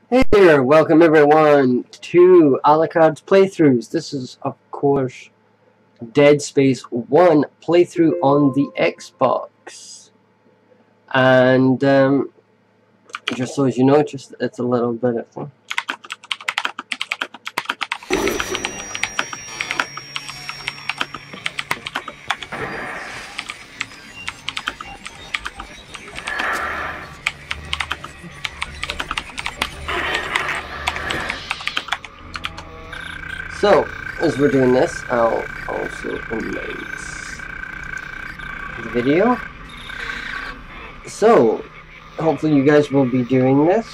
Hey there, welcome everyone to Alucards playthroughs. This is, of course, Dead Space 1 playthrough on the Xbox. And, just so as you know, it's a little bit of fun. So, as we're doing this, I'll also erase the video. So, hopefully you guys will be doing this.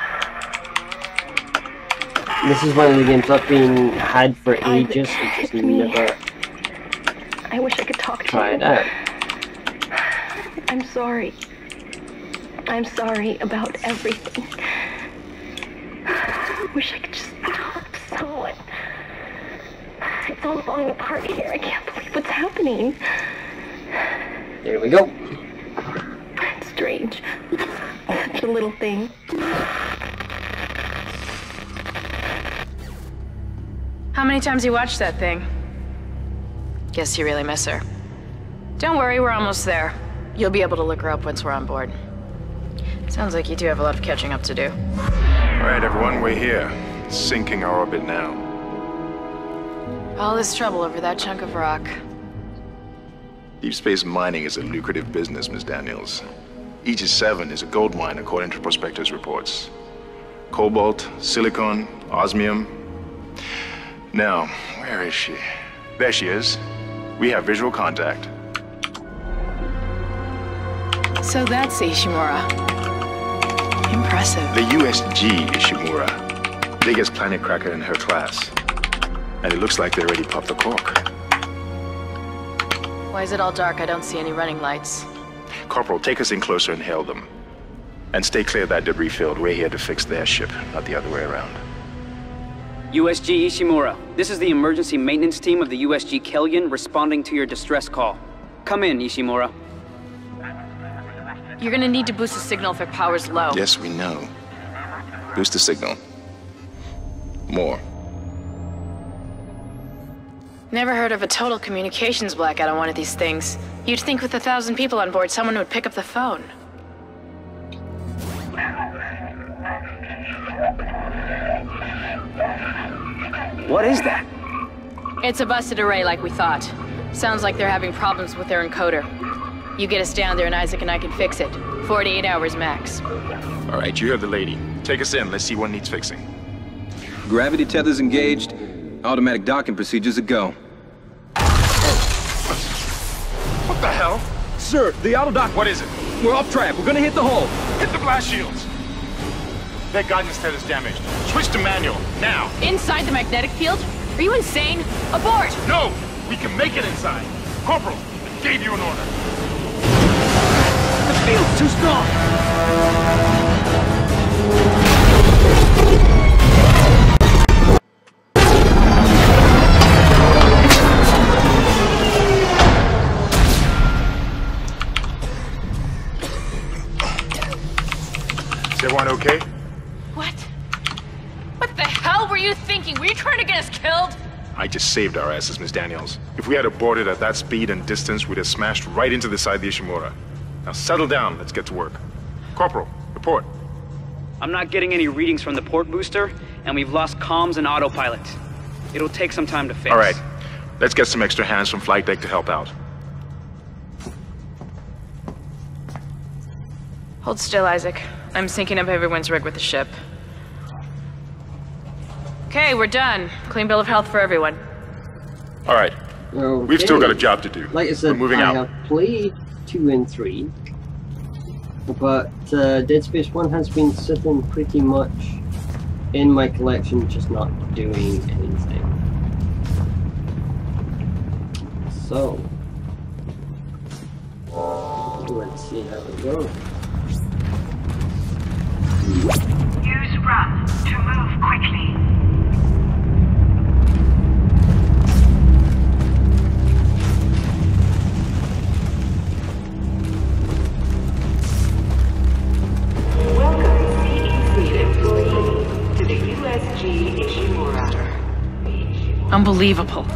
This is one of the games I've been had for ages. I just never I wish I could talk to tried you. out. I'm sorry. I'm sorry about everything. I wish I could just talk to someone. It's all falling apart here. I can't believe what's happening. There we go. It's strange. Such a little thing. How many times you watched that thing? Guess you really miss her. Don't worry, we're almost there. You'll be able to look her up once we're on board. Sounds like you do have a lot of catching up to do. All right, everyone, we're here. Sinking our orbit now. All this trouble over that chunk of rock. Deep space mining is a lucrative business, Ms. Daniels. Aegis 7 is a gold mine according to prospectors' reports. Cobalt, silicon, osmium. Now, where is she? There she is. We have visual contact. So that's Ishimura. Impressive. The USG Ishimura. Biggest planet cracker in her class. And it looks like they already popped the cork. Why is it all dark? I don't see any running lights. Corporal, take us in closer and hail them. And stay clear of that debris field. We're here to fix their ship, not the other way around. USG Ishimura, this is the emergency maintenance team of the USG Kellion responding to your distress call. Come in, Ishimura. You're gonna need to boost the signal if it power's low. Yes, we know. Boost the signal. More. Never heard of a total communications blackout on one of these things. You'd think with 1,000 people on board, someone would pick up the phone. What is that? It's a busted array like we thought. Sounds like they're having problems with their encoder. You get us down there and Isaac and I can fix it. 48 hours max. All right, you heard the lady. Take us in. Let's see what needs fixing. Gravity tethers engaged. Automatic docking procedures a go. What the hell? Sir, the auto dock. What is it? We're off track. We're gonna hit the hull. Hit the blast shields. Their guidance tether's damaged. Switch to manual, now. Inside the magnetic field? Are you insane? Abort! No! We can make it inside. Corporal, I gave you an order. The field's too strong. Is everyone okay? What? What the hell were you thinking? Were you trying to get us killed? I just saved our asses, Miss Daniels. If we had aborted at that speed and distance, we'd have smashed right into the side of the Ishimura. Now settle down, let's get to work. Corporal, report. I'm not getting any readings from the port booster, and we've lost comms and autopilot. It'll take some time to fix. All right, let's get some extra hands from flight deck to help out. Hold still, Isaac. I'm syncing up everyone's rig with the ship. Okay, we're done. Clean bill of health for everyone. All right, Okay. we've still got a job to do. Like I said, We're moving I out. have played 2 and 3, but Dead Space 1 has been sitting pretty much in my collection, just not doing anything. So, let's see how it goes. Use run to move quickly. Welcome, CE3 employee. Unbelievable.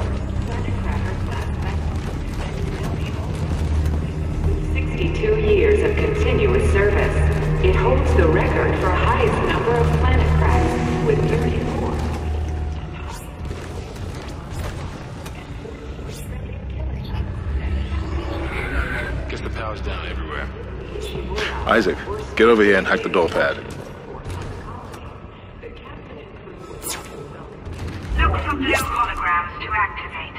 62 years of continuous service. It holds the record for highest number of planet crafts with 34. Guess the power's down everywhere. Isaac, get over here and hack the door pad. Look for blue holograms to activate.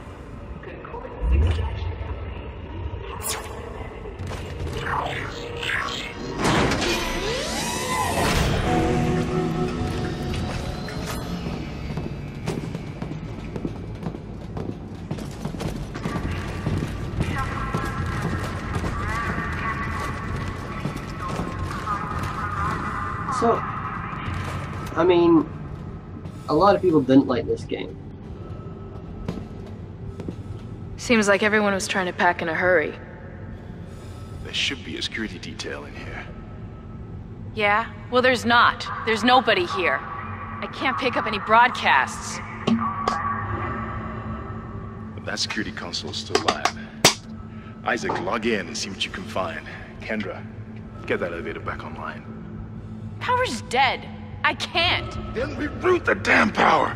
So, I mean, a lot of people didn't like this game. Seems like everyone was trying to pack in a hurry. There should be a security detail in here. Yeah? Well, there's not. There's nobody here. I can't pick up any broadcasts. But that security console's still live. Isaac, log in and see what you can find. Kendra, get that elevator back online. Power's dead. I can't. Then reroute the damn power!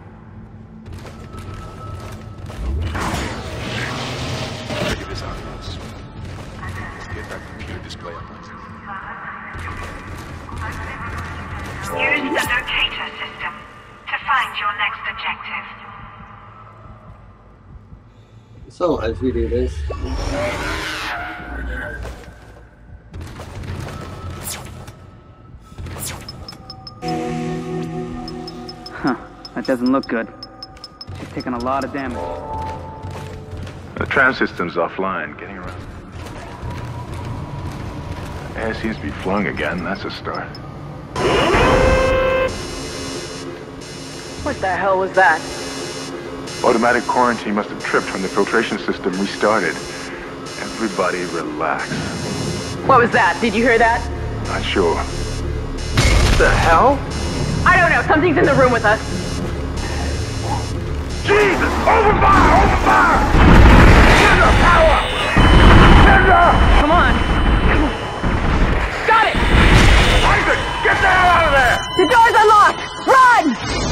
Figure this out once. Let's get that computer display online. Use the locator system to find your next objective. So, as we do this, Huh. That doesn't look good. She's taken a lot of damage. The tram system's offline, getting around. Air seems to be flowing again, that's a start. What the hell was that? Automatic quarantine must have tripped when the filtration system restarted. Everybody relax. What was that? Did you hear that? Not sure. What the hell? I don't know. Something's in the room with us. Jesus! Open fire! Open fire! Kendra, power! Kendra! Come on. Got it! Isaac, get the hell out of there! The door's unlocked! Run!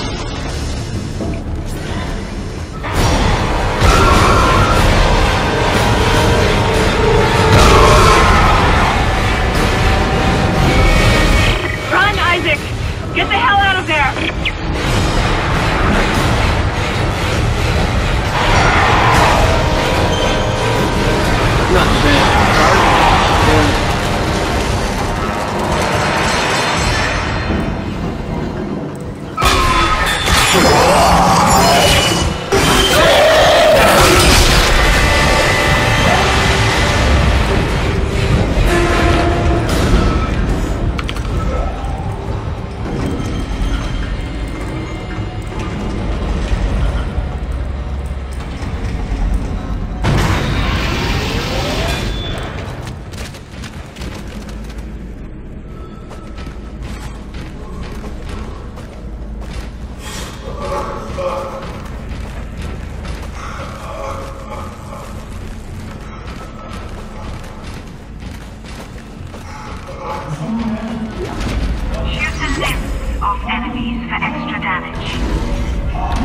Run, Isaac! Get the hell out of there! not bad. Shoot the limbs off enemies for extra damage.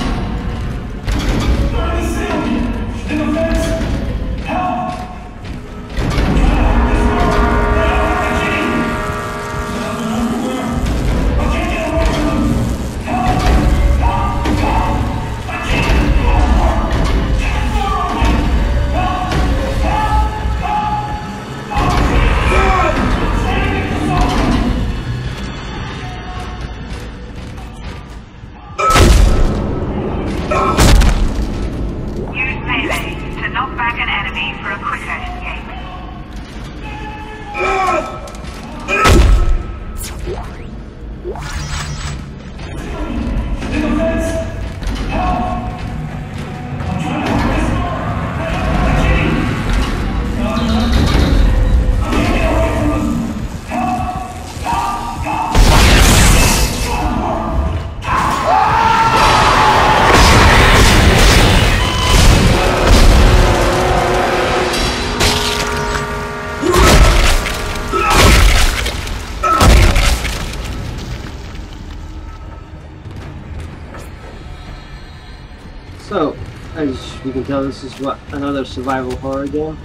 So, as you can tell, this is what, another survival horror game.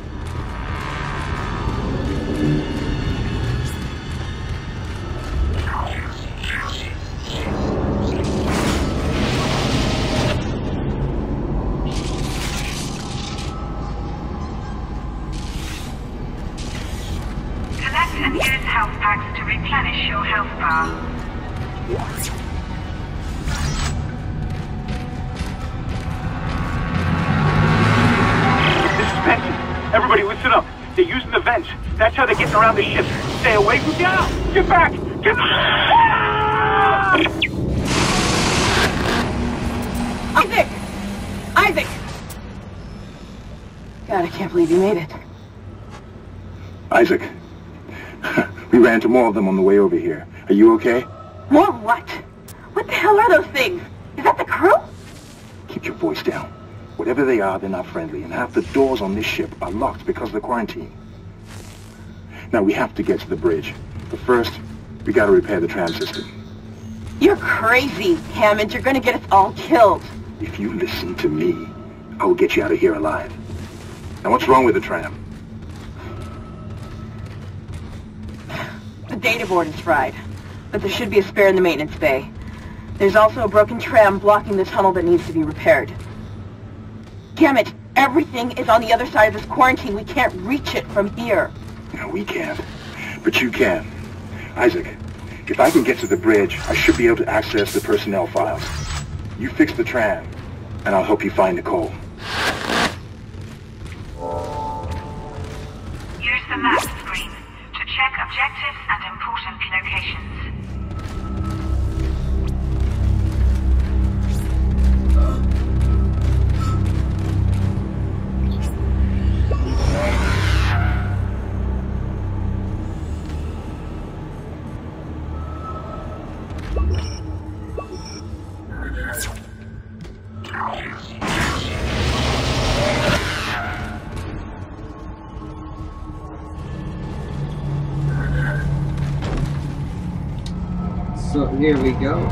Collect and use health packs to replenish your health bar. Everybody listen up. They're using the vents. That's how they're getting around the ship. Stay away from now! Get back! Get back! Isaac! Isaac! God, I can't believe you made it. Isaac, we ran into more of them on the way over here. Are you okay? More what? What the hell are those things? Is that the crew? Keep your voice down. Whatever they are, they're not friendly, and half the doors on this ship are locked because of the quarantine. Now, we have to get to the bridge. But first, we gotta repair the tram system. You're crazy, Hammond. You're gonna get us all killed. If you listen to me, I will get you out of here alive. Now, what's wrong with the tram? The data board is fried, but there should be a spare in the maintenance bay. There's also a broken tram blocking the tunnel that needs to be repaired. Damn it! Everything is on the other side of this quarantine. We can't reach it from here. No, we can't. But you can. Isaac, if I can get to the bridge, I should be able to access the personnel files. You fix the tram, and I'll help you find Nicole. Use the map screen to check objectives and important locations. So here we go.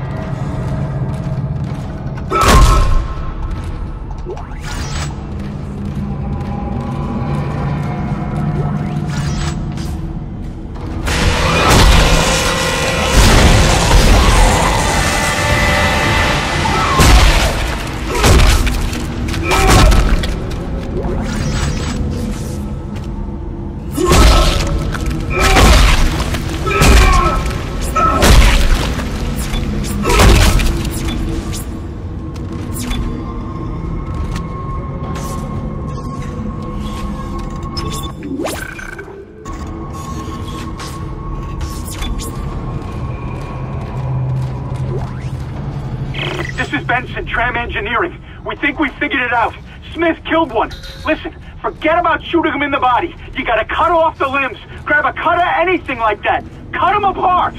Tram engineering. We think we figured it out. Smith killed one. Listen, forget about shooting him in the body. You gotta cut off the limbs. Grab a cutter, anything like that. Cut him apart.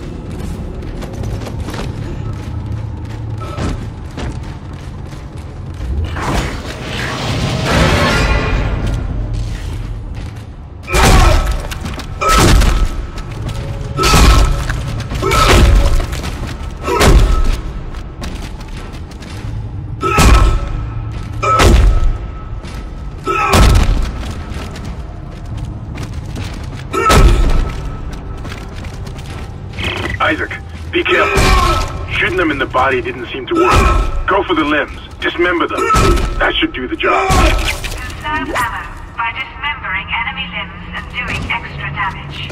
Isaac, be careful. Shooting them in the body didn't seem to work. Go for the limbs. Dismember them. That should do the job. Conserve ammo by dismembering enemy limbs and doing extra damage.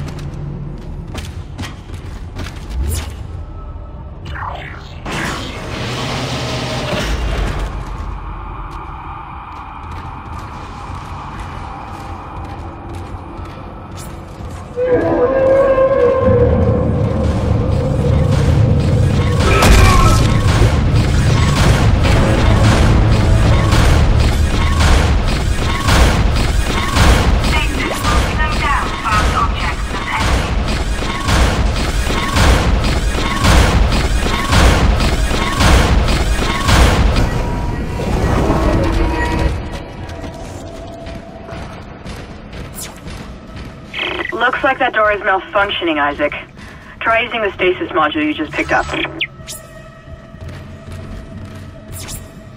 Looks like that door is malfunctioning, Isaac. Try using the stasis module you just picked up.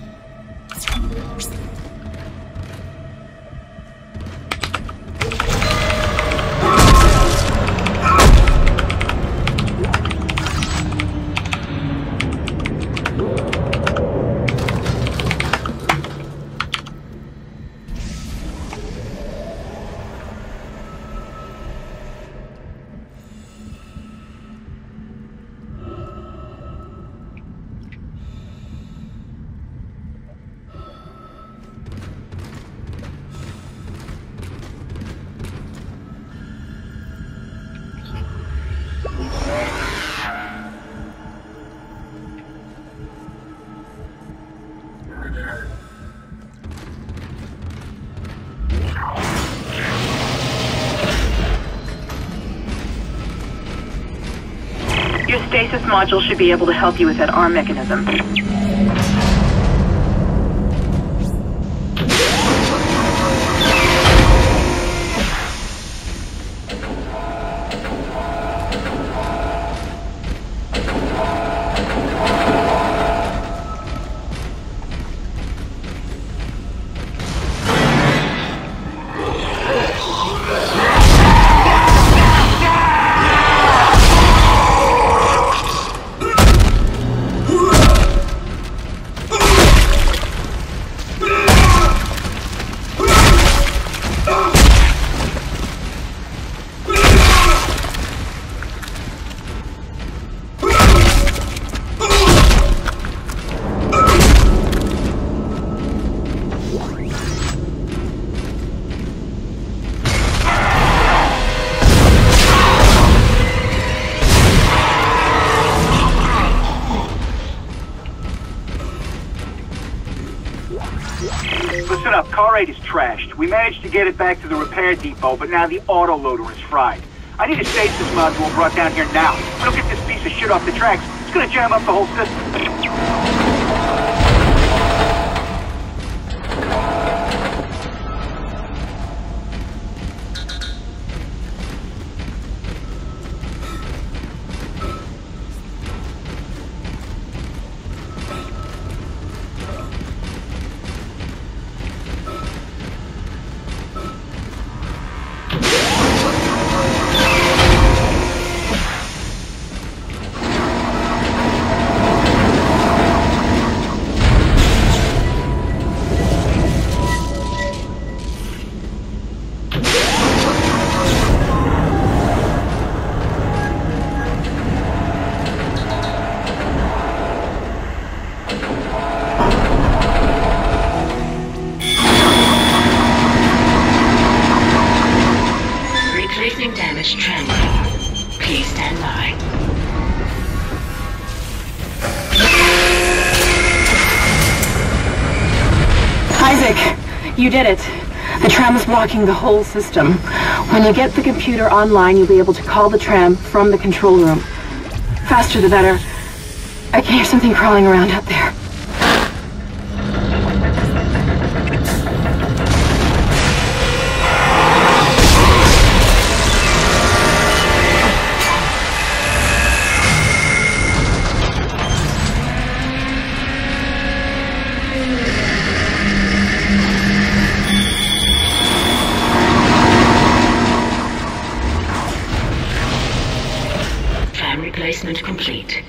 Your stasis module should be able to help you with that arm mechanism. Listen up, car 8 is trashed. We managed to get it back to the repair depot, but now the autoloader is fried. I need a stasis module brought down here now. If we don't get this piece of shit off the tracks, it's gonna jam up the whole system. Damaged tram. Please stand by. Isaac, you did it. The tram is blocking the whole system. When you get the computer online, you'll be able to call the tram from the control room. Faster the better. I can hear something crawling around out there. Replacement complete.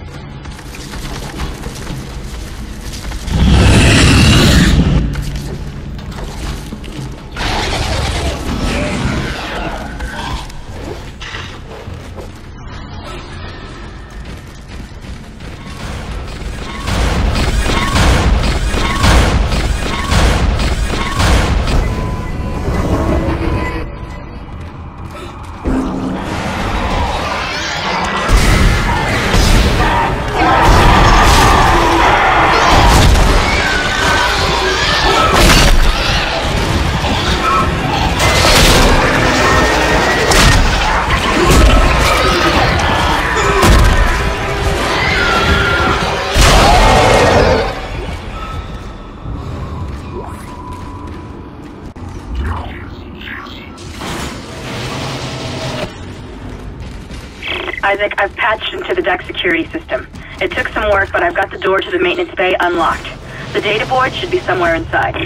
Isaac, I've patched into the deck security system. It took some work, but I've got the door to the maintenance bay unlocked. The data board should be somewhere inside.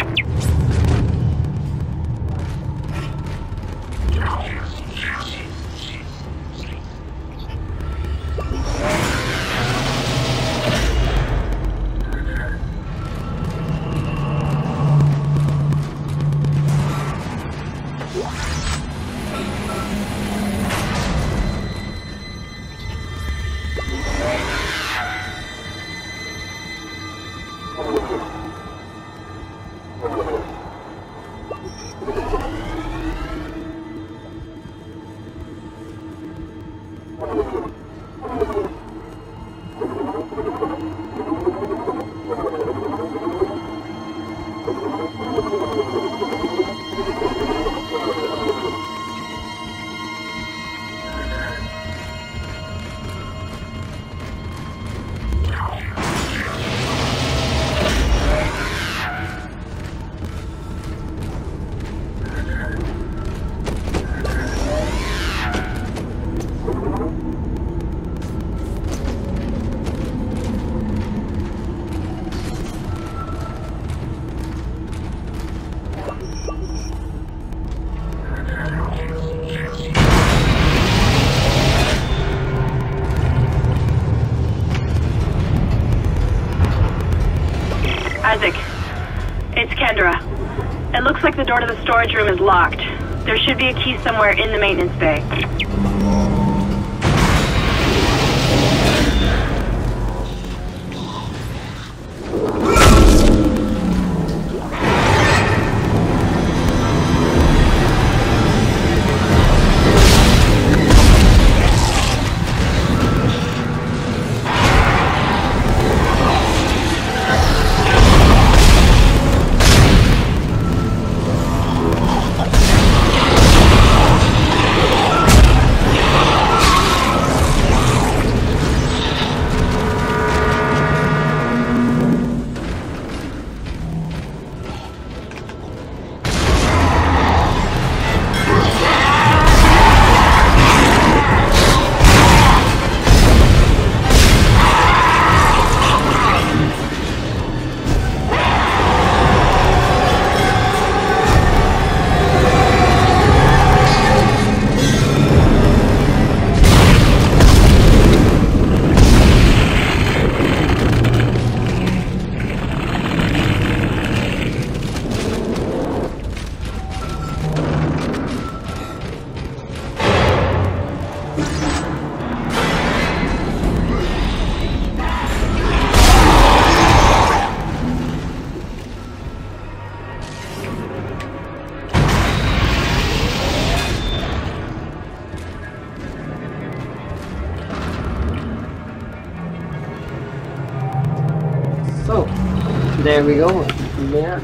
It looks like the door to the storage room is locked. There should be a key somewhere in the maintenance bay. So, there we go. Yeah.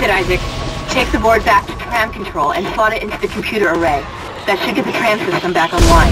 it, Isaac. Take the board back to tram control and slot it into the computer array. That should get the tram system back online.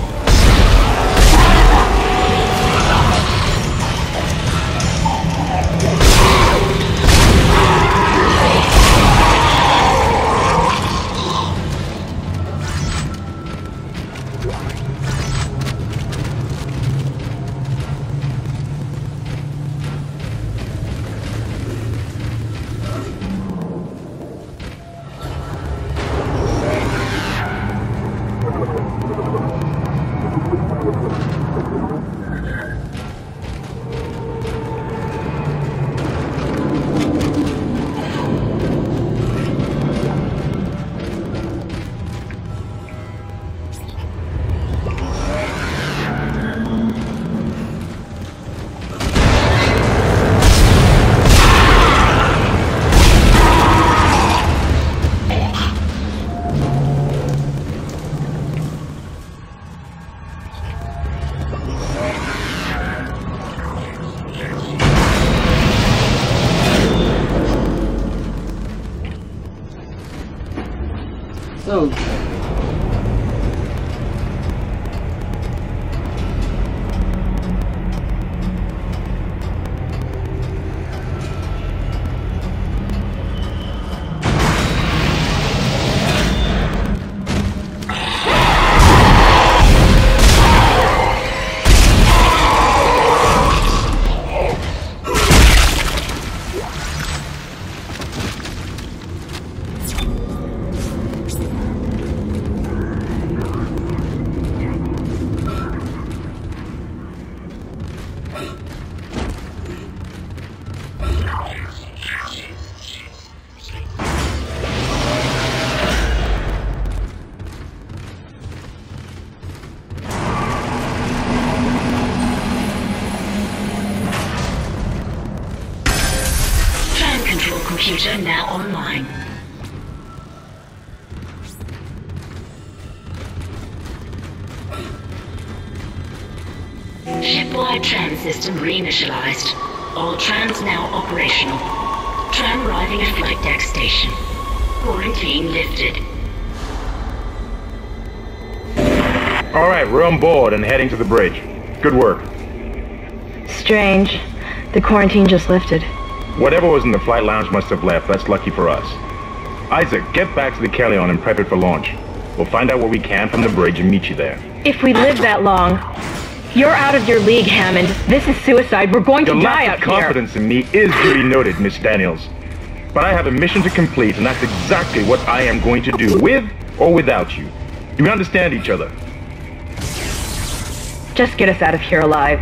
So, Computer now online. Shipwide tram system reinitialized. All trams now operational. Tram arriving at flight deck station. Quarantine lifted. All right, we're on board and heading to the bridge. Good work. Strange. The quarantine just lifted. Whatever was in the flight lounge must have left. That's lucky for us. Isaac, get back to the Kellion and prep it for launch. We'll find out what we can from the bridge and meet you there. If we live that long, you're out of your league, Hammond. This is suicide. We're going to die out here. Your lack of confidence in me is duly noted, Miss Daniels. But I have a mission to complete, and that's exactly what I am going to do, with or without you. Do we understand each other? Just get us out of here alive.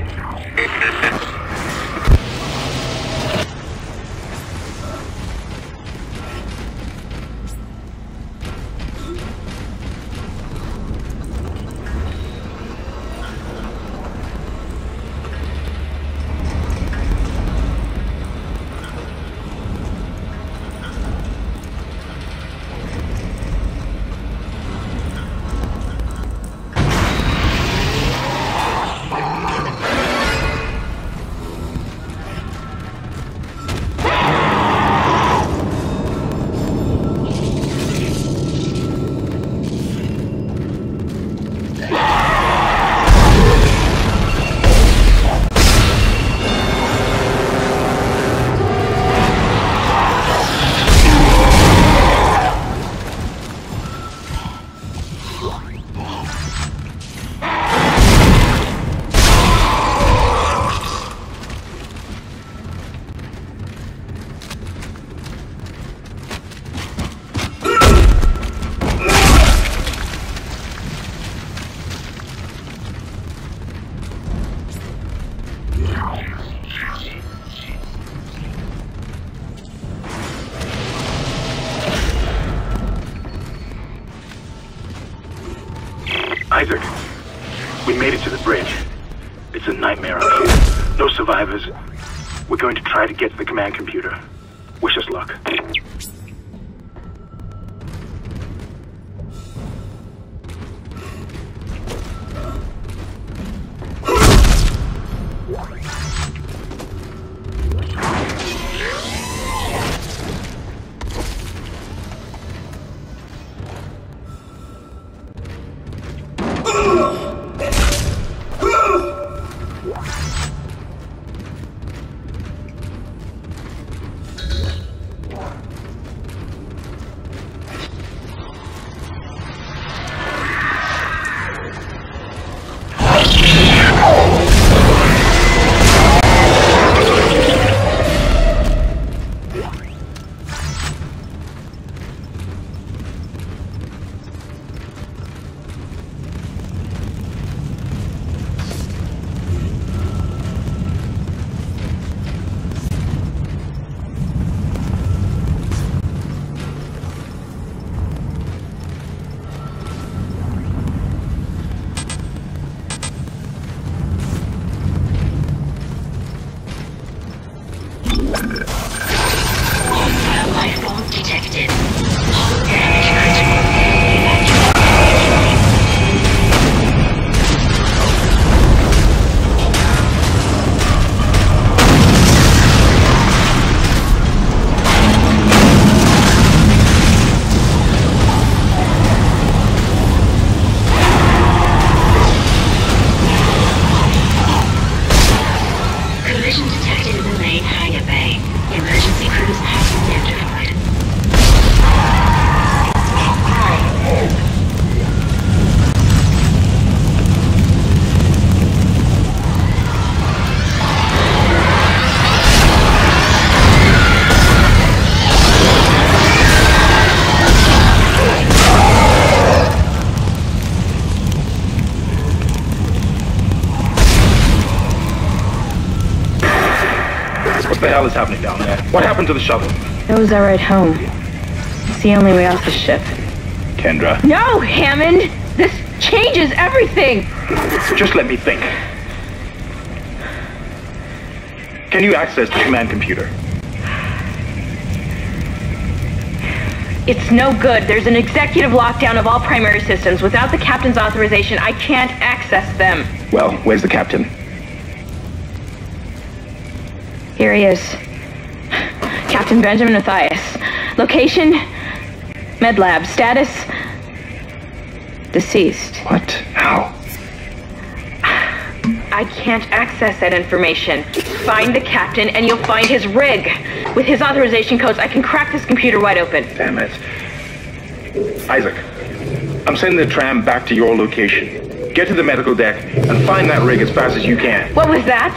Isaac, we made it to the bridge. It's a nightmare out here. No survivors. We're going to try to get to the command computer. Wish us luck. hell is happening down there? What happened to the shuttle? That was our ride home. It's the only way off the ship. Kendra. No, Hammond! This changes everything! Just let me think. Can you access the command computer? It's no good. There's an executive lockdown of all primary systems. Without the captain's authorization, I can't access them. Well, where's the captain? Here he is. Captain Benjamin Mathias. Location? Med lab. Status? Deceased. What? How? I can't access that information. Find the captain and you'll find his rig. With his authorization codes, I can crack this computer wide open. Damn it. Isaac, I'm sending the tram back to your location. Get to the medical deck and find that rig as fast as you can. What was that?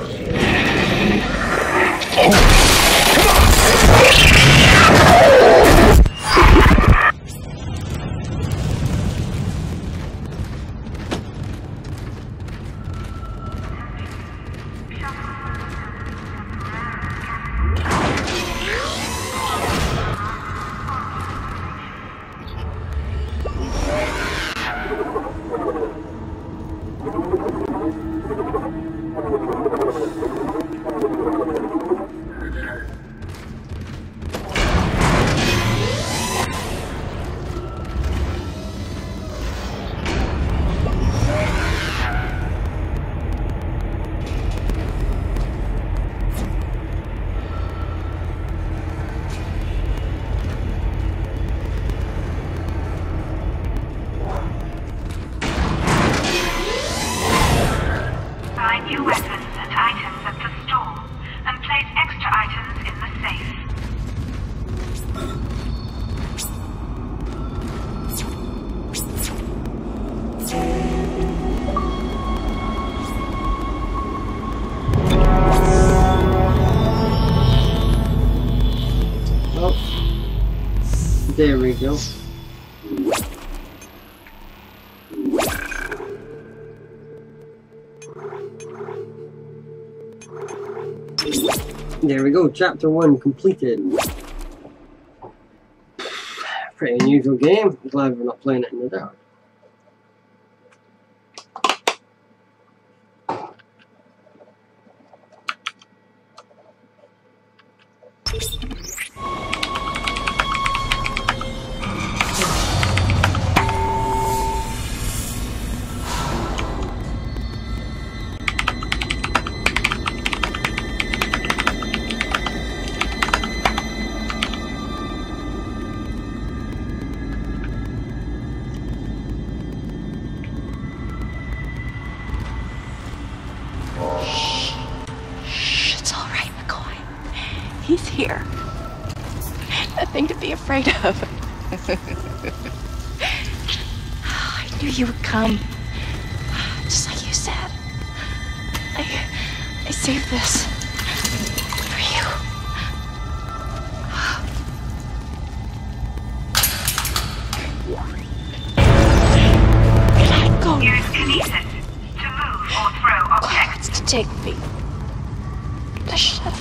There we go. There we go, chapter 1 completed. Pretty unusual game. I'm glad we're not playing it in the dark. He's here. Nothing to be afraid of. I knew you would come. Just like you said. I saved this for you. Let go. Use kinesis to move or throw objects. To take me. The shuttle.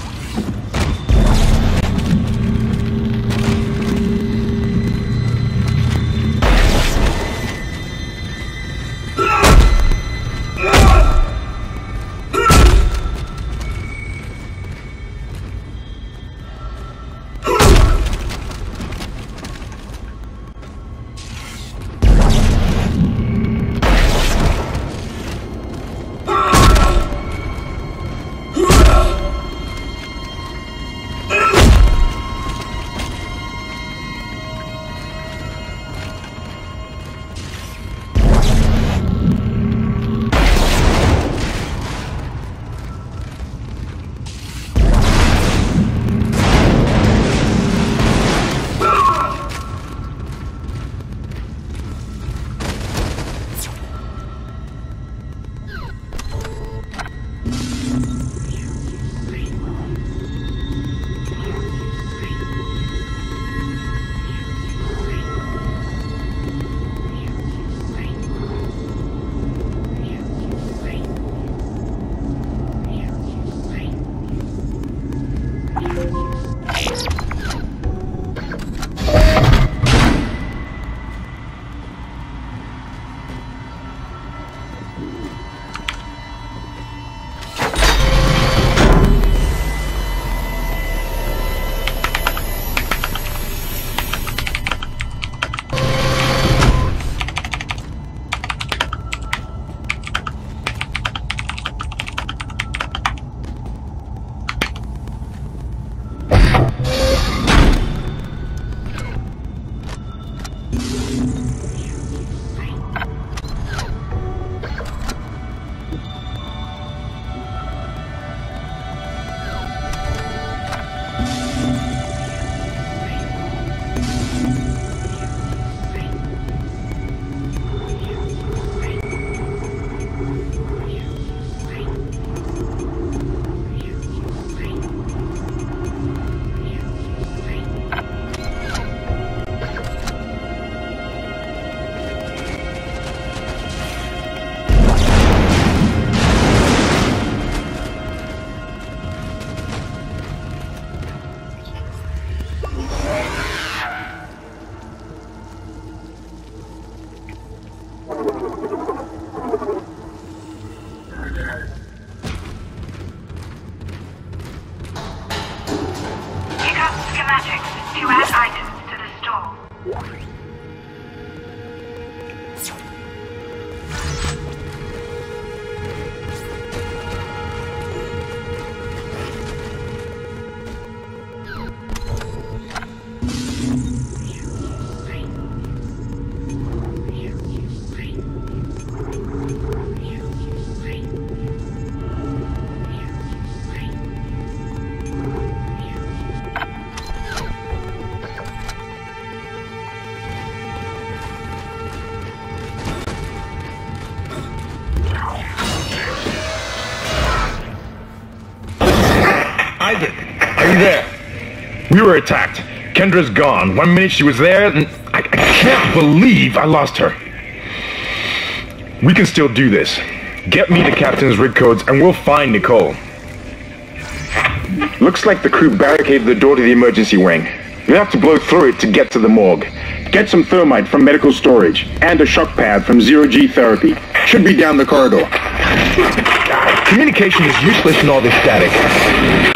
there! We were attacked. Kendra's gone. 1 minute she was there, and I can't believe I lost her. We can still do this. Get me the captain's rig codes, and we'll find Nicole. Looks like the crew barricaded the door to the emergency wing. You'll have to blow through it to get to the morgue. Get some thermite from medical storage, and a shock pad from zero-G therapy. Should be down the corridor. Communication is useless in all this static.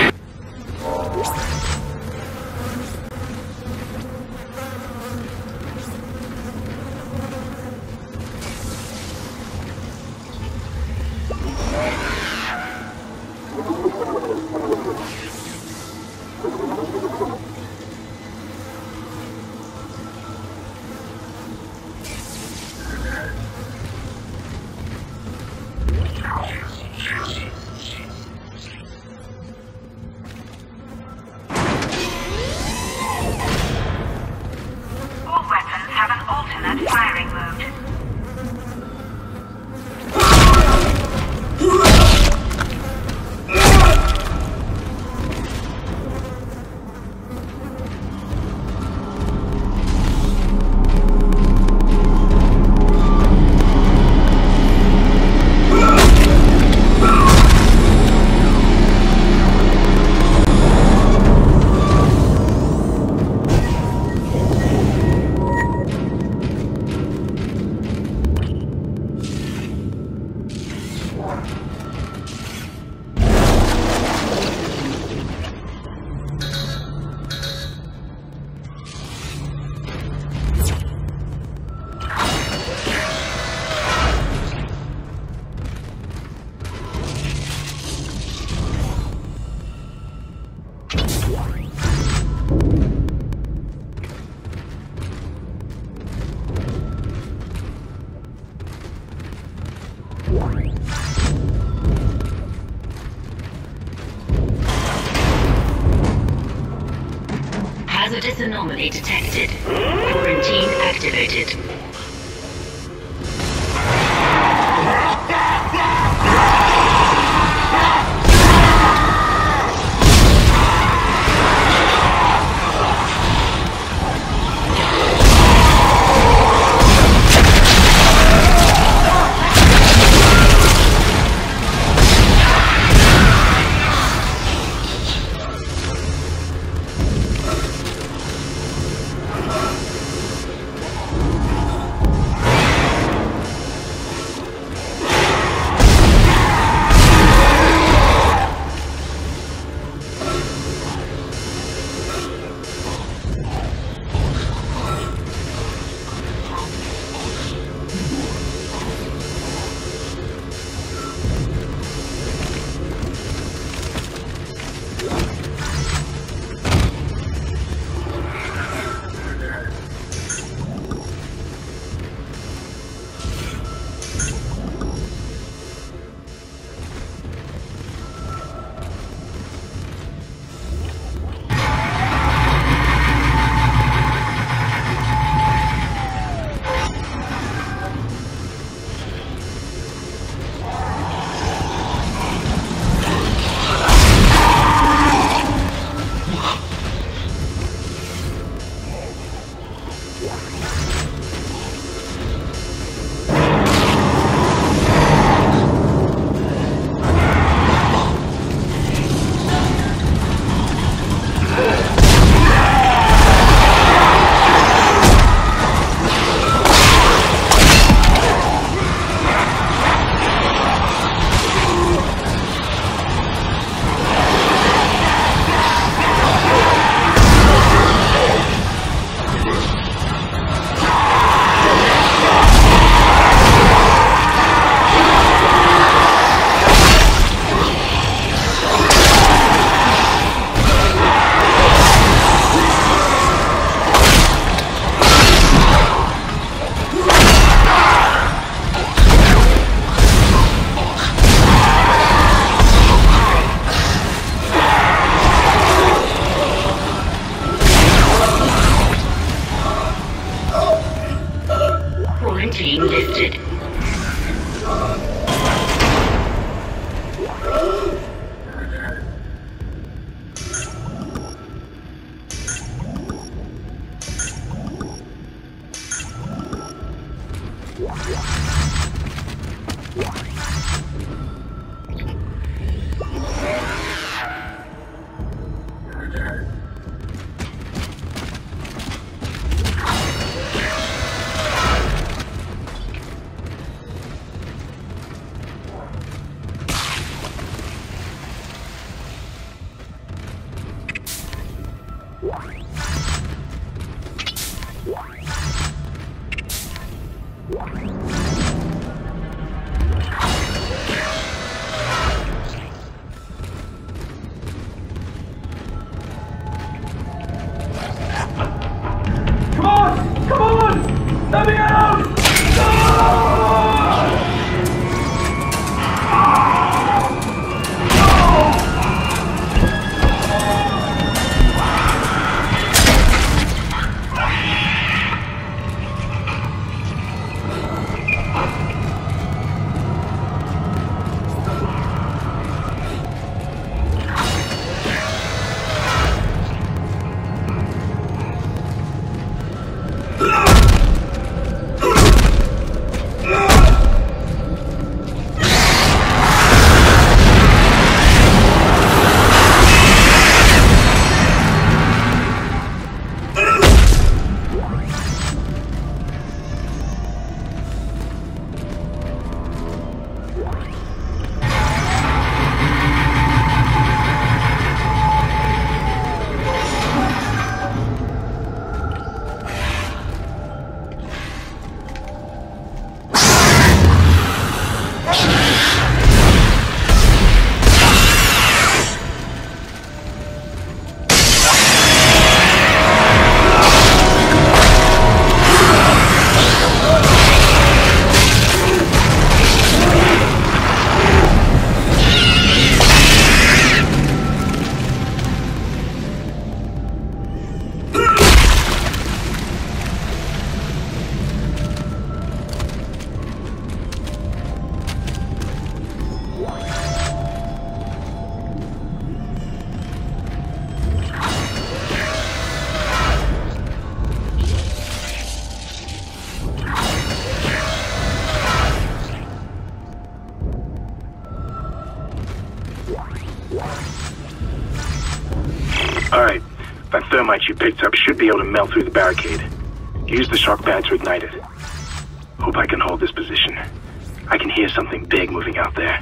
Hazardous anomaly detected. Quarantine activated. Quarantine lifted. Alright, that thermite you picked up should be able to melt through the barricade. Use the shock pad to ignite it. Hope I can hold this position. I can hear something big moving out there.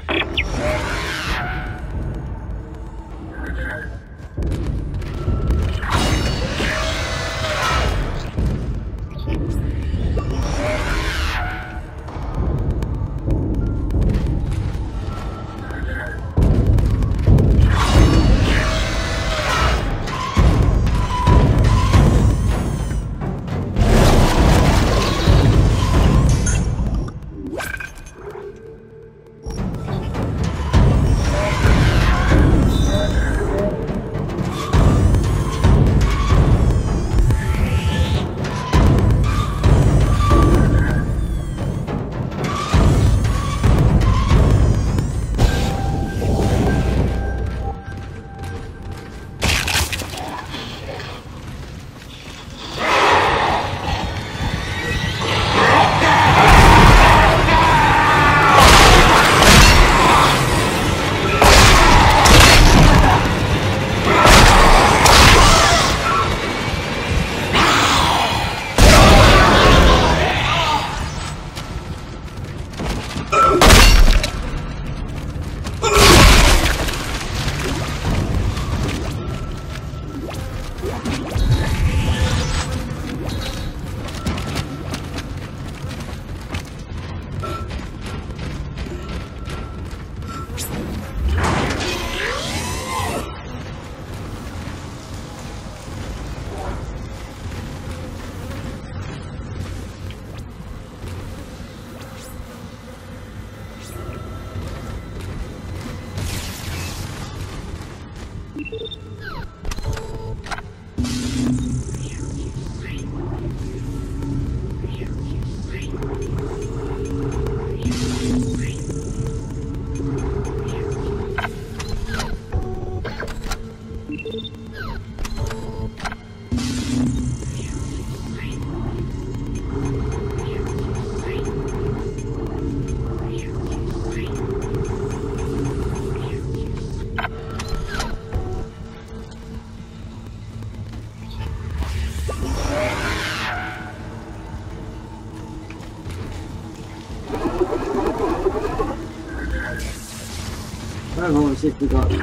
I've obviously forgotten.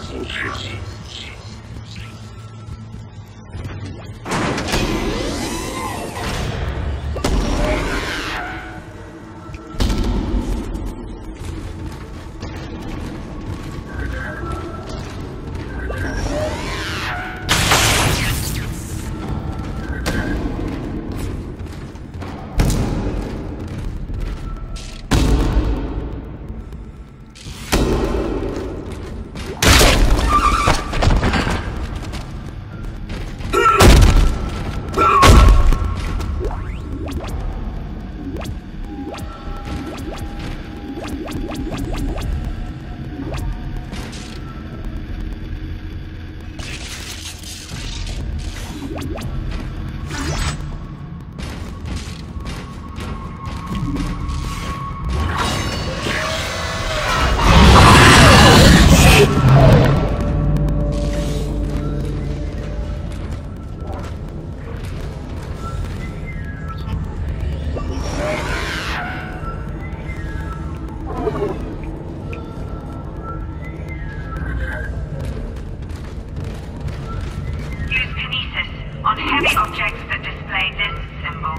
On heavy objects that display this symbol.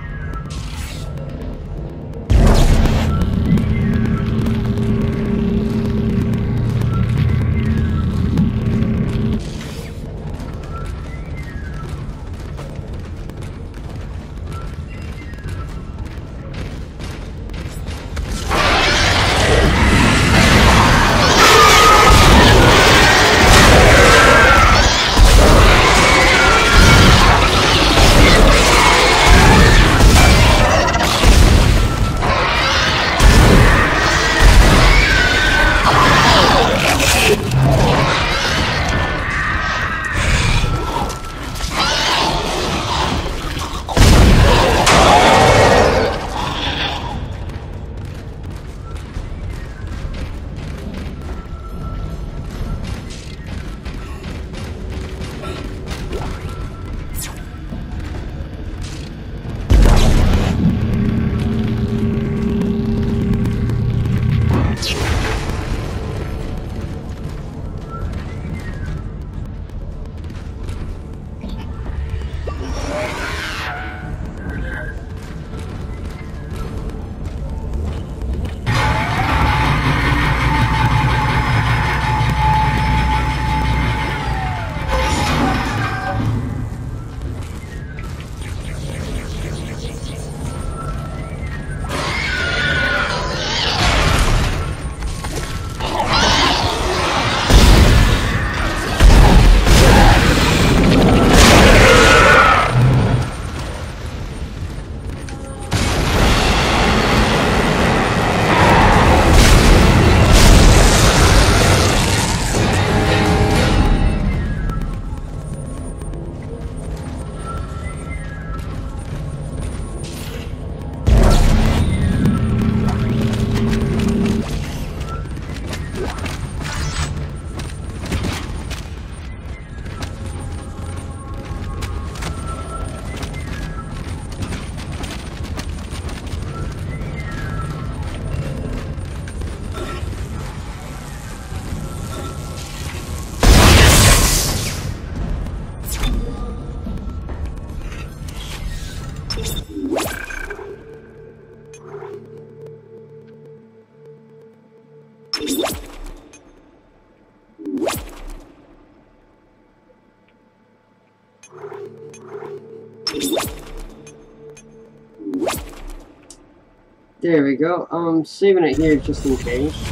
There we go. I'm saving it here just in case.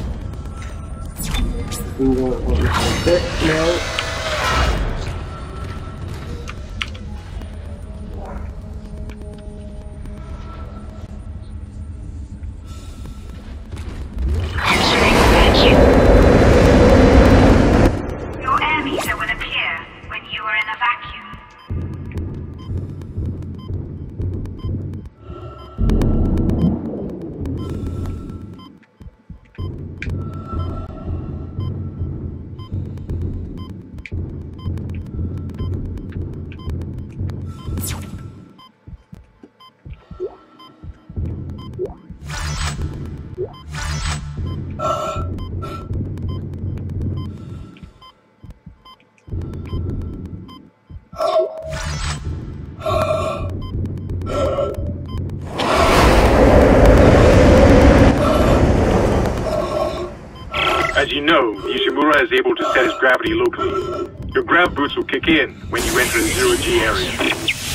I'm going on a bit now. Your air meter will appear when you are in a vacuum. Ishimura is able to set his gravity locally. Your grav boots will kick in when you enter the zero-G area.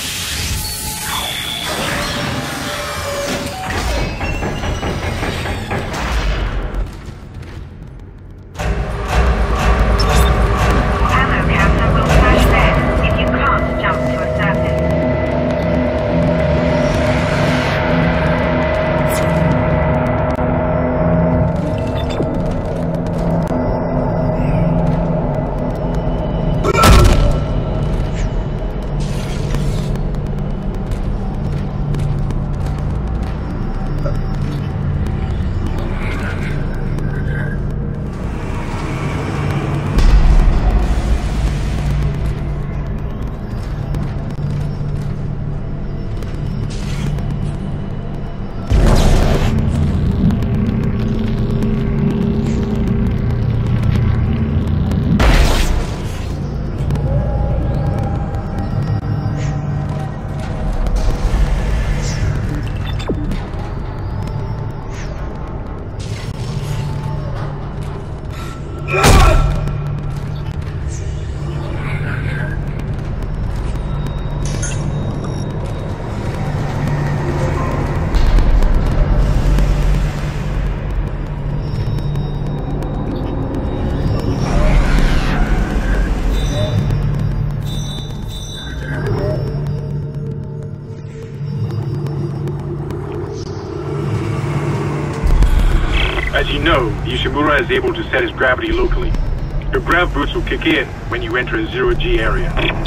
As you know, Ishimura is able to set his gravity locally. Your grav boots will kick in when you enter a zero-G area.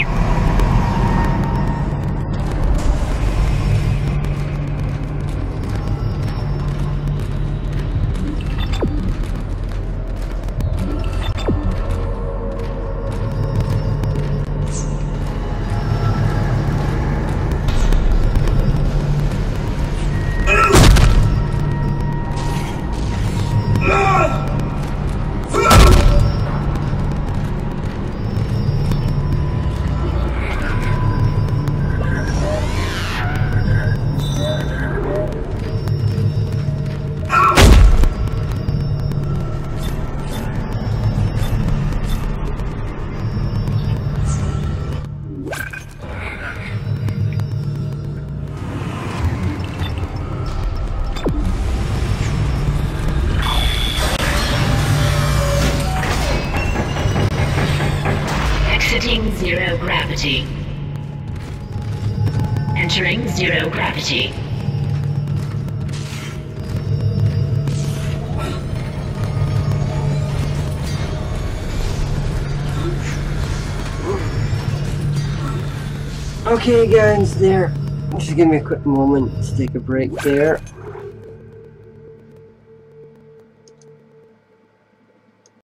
Exiting zero gravity. Entering zero gravity. Okay guys, there. Just give me a quick moment to take a break there.